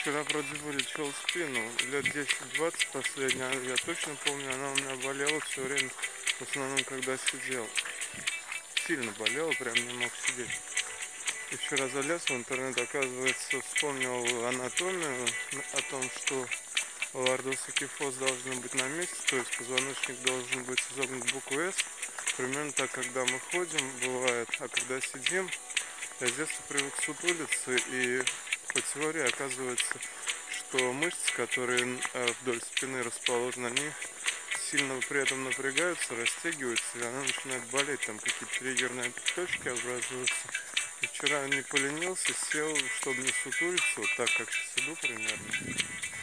Вчера вроде вылечил спину, лет 10-20 последняя, я точно помню, она у меня болела все время, в основном когда сидел. Сильно болела, прям не мог сидеть. И вчера залез в интернет, оказывается, вспомнил анатомию о том, что лордоз и кифоз должны быть на месте, то есть позвоночник должен быть изогнут в букву «С». Примерно так, когда мы ходим, бывает, а когда сидим, я с детства привык сутулиться, и по теории оказывается, что мышцы, которые вдоль спины расположены, они сильно при этом напрягаются, растягиваются, и она начинает болеть, там какие-то триггерные точки образуются. И вчера не поленился, сел, чтобы не сутулиться, вот так, как сейчас иду примерно,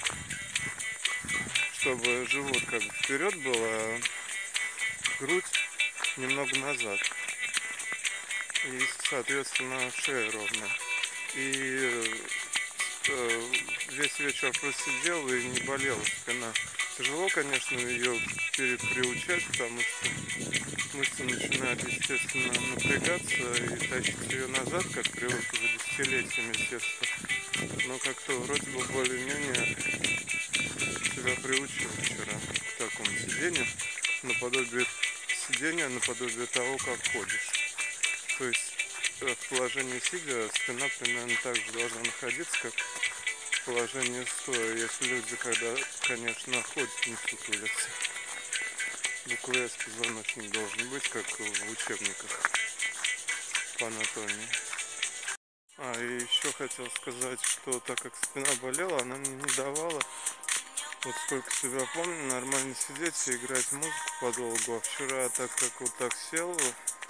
чтобы живот как бы вперед был, а грудь немного назад. И, соответственно, шея ровная. И весь вечер просидел и не болела спина. Тяжело, конечно, ее переприучать, потому что мышцы начинают, естественно, напрягаться и тащить ее назад, как привык уже десятилетиями с детства. Но как-то вроде бы более-менее себя приучил вчера к такому сидению, наподобие сидения, наподобие того, как ходишь. То есть в положении сидя спина примерно так же должна находиться, как в положении стоя, если люди, когда, конечно, ходят, не сутулятся. Буква «С» позвоночник должен быть, как в учебниках по анатомии. И еще хотел сказать, что так как спина болела, она мне не давала, вот сколько себя помню, нормально сидеть и играть музыку подолгу. А вчера, так как вот так сел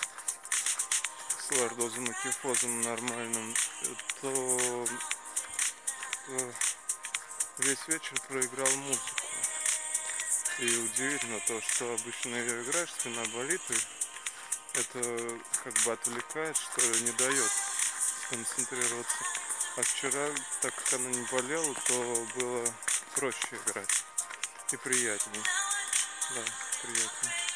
с лордозом и кифозом нормальным, то весь вечер проиграл музыку. И удивительно то, что обычно ее играешь, спина болит, и это как бы отвлекает, что ли, не дает сконцентрироваться. А вчера, так как она не болела, то было проще играть и приятнее. Да, приятнее.